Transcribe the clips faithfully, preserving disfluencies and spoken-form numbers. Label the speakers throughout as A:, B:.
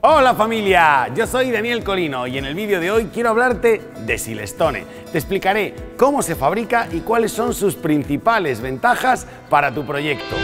A: Hola familia, yo soy Daniel Colino y en el vídeo de hoy quiero hablarte de Silestone. Te explicaré cómo se fabrica y cuáles son sus principales ventajas para tu proyecto.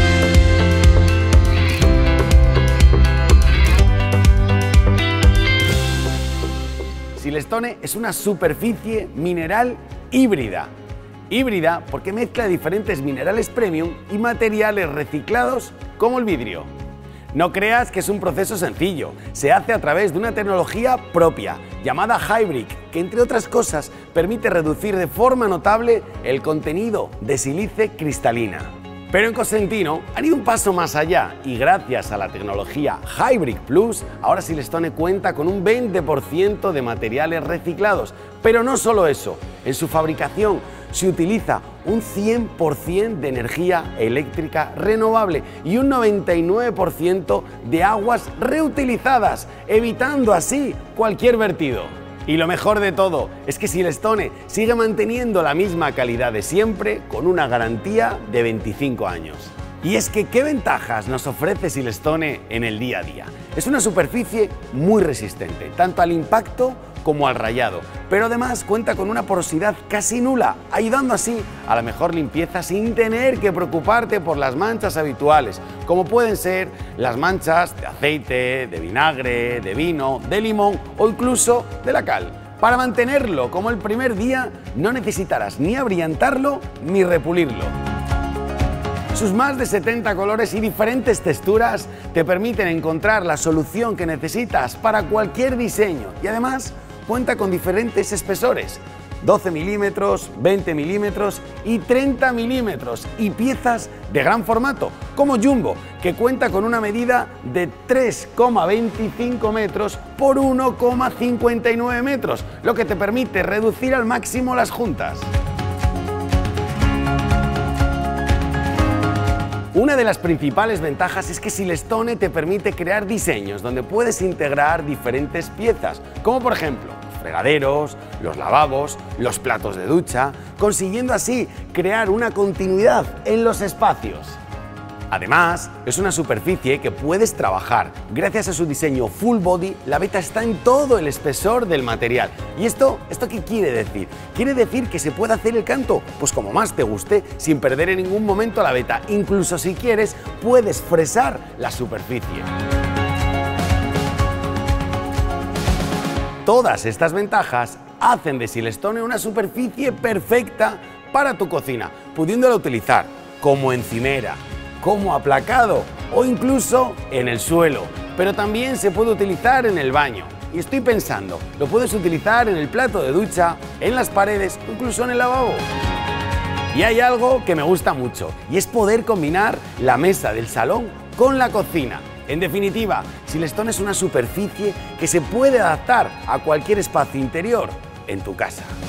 A: Silestone es una superficie mineral híbrida. Híbrida porque mezcla diferentes minerales premium y materiales reciclados como el vidrio. No creas que es un proceso sencillo, se hace a través de una tecnología propia, llamada Hybrid, que entre otras cosas permite reducir de forma notable el contenido de sílice cristalina. Pero en Cosentino han ido un paso más allá y gracias a la tecnología Hybrid Plus, ahora Silestone cuenta con un veinte por ciento de materiales reciclados. Pero no solo eso, en su fabricación se utiliza un cien por cien de energía eléctrica renovable y un noventa y nueve por ciento de aguas reutilizadas, evitando así cualquier vertido. Y lo mejor de todo es que Silestone sigue manteniendo la misma calidad de siempre con una garantía de veinticinco años. Y es que, ¿qué ventajas nos ofrece Silestone en el día a día? Es una superficie muy resistente, tanto al impacto como al rayado, pero además cuenta con una porosidad casi nula, ayudando así a la mejor limpieza sin tener que preocuparte por las manchas habituales, como pueden ser las manchas de aceite, de vinagre, de vino, de limón o incluso de la cal. Para mantenerlo como el primer día no necesitarás ni abrillantarlo ni repulirlo. Sus más de setenta colores y diferentes texturas te permiten encontrar la solución que necesitas para cualquier diseño y además cuenta con diferentes espesores, doce milímetros, veinte milímetros y treinta milímetros y piezas de gran formato, como Jumbo, que cuenta con una medida de tres coma veinticinco metros por uno coma cincuenta y nueve metros, lo que te permite reducir al máximo las juntas. Una de las principales ventajas es que Silestone te permite crear diseños donde puedes integrar diferentes piezas, como por ejemplo los fregaderos, los lavabos, los platos de ducha, consiguiendo así crear una continuidad en los espacios. Además, es una superficie que puedes trabajar. Gracias a su diseño full body, la veta está en todo el espesor del material. ¿Y esto, esto qué quiere decir? Quiere decir que se puede hacer el canto, pues como más te guste, sin perder en ningún momento la veta. Incluso si quieres, puedes fresar la superficie. Todas estas ventajas hacen de Silestone una superficie perfecta para tu cocina, pudiéndola utilizar como encimera, como aplacado o incluso en el suelo, pero también se puede utilizar en el baño. Y estoy pensando, lo puedes utilizar en el plato de ducha, en las paredes o incluso en el lavabo. Y hay algo que me gusta mucho y es poder combinar la mesa del salón con la cocina. En definitiva, Silestone es una superficie que se puede adaptar a cualquier espacio interior en tu casa.